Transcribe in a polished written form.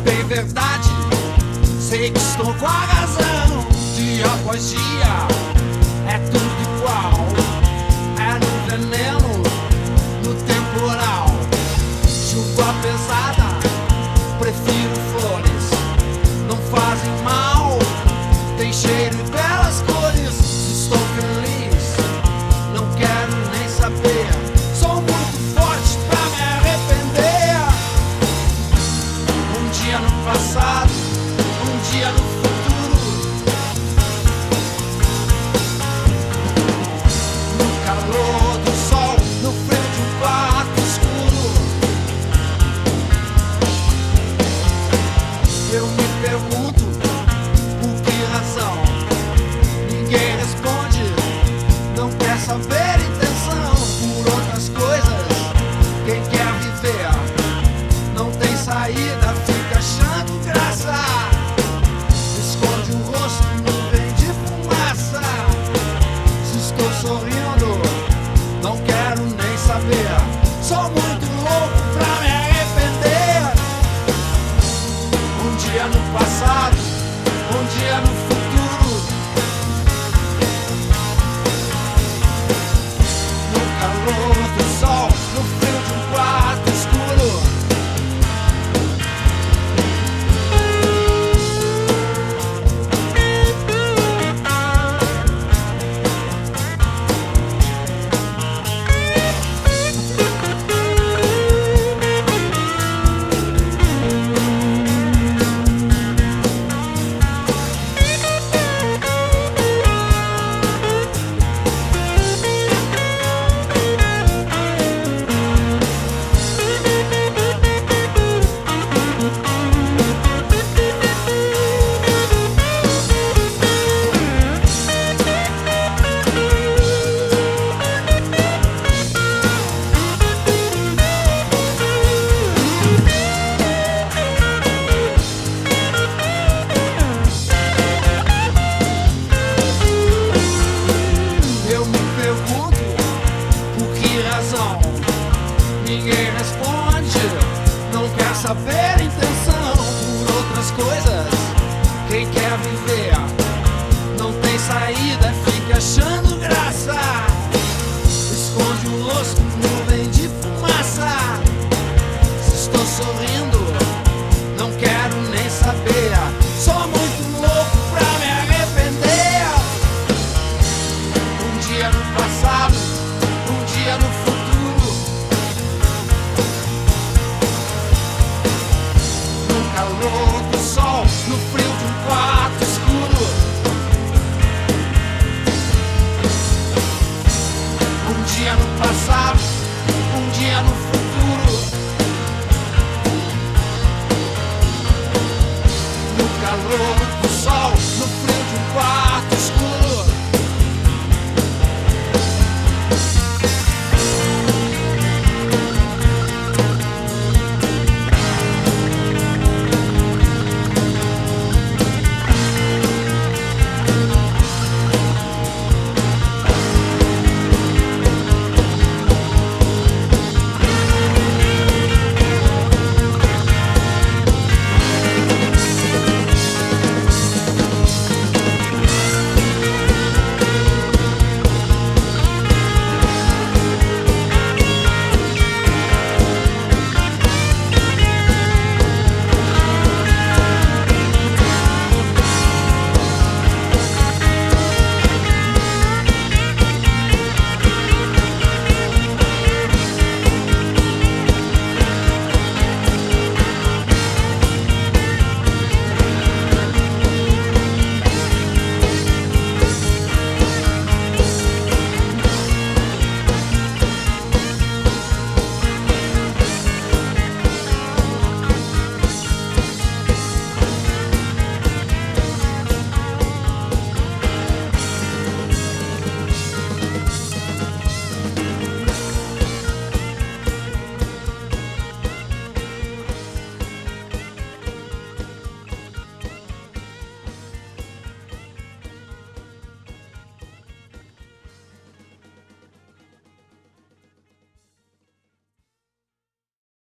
bem verdade, sei que estou com a razão. Dia após dia é tudo igual, é no veneno, no temporal. Chuva pesada, prefiro flores, não fazem mal, tem cheiro e belas cores. Se estou feliz, não quero nem saber, sou muito forte pra me arrepender. Um dia no passado, um dia no futuro, no calor do sol, no frio de um quarto escuro. Eu me pergunto por que razão ninguém responde, não quer saber intenção por outras coisas. Quem quer viver não tem saída, fica achando graça, esconde o rosto, nuvem de fumaça. Se estou sorrindo, não quero nem saber, sou muito louco pra me arrepender. Um dia no passado, um dia no futuro, no calor do sol, no frio de um quarto escuro. Eu me pergunto por que razão ninguém responde, não quer saber a intenção por outras coisas. Quem quer viver não tem saída, fica achando graça, esconde o rosto, nuvem de fumaça. Se estou sorrindo, não quero nem saber, sou muito louco pra me arrepender. Um dia no passado, um dia no futuro, no calor do sol, no frio de um quarto escuro. Um dia no passado, um dia no futuro, no calor do sol, no frio de um quarto.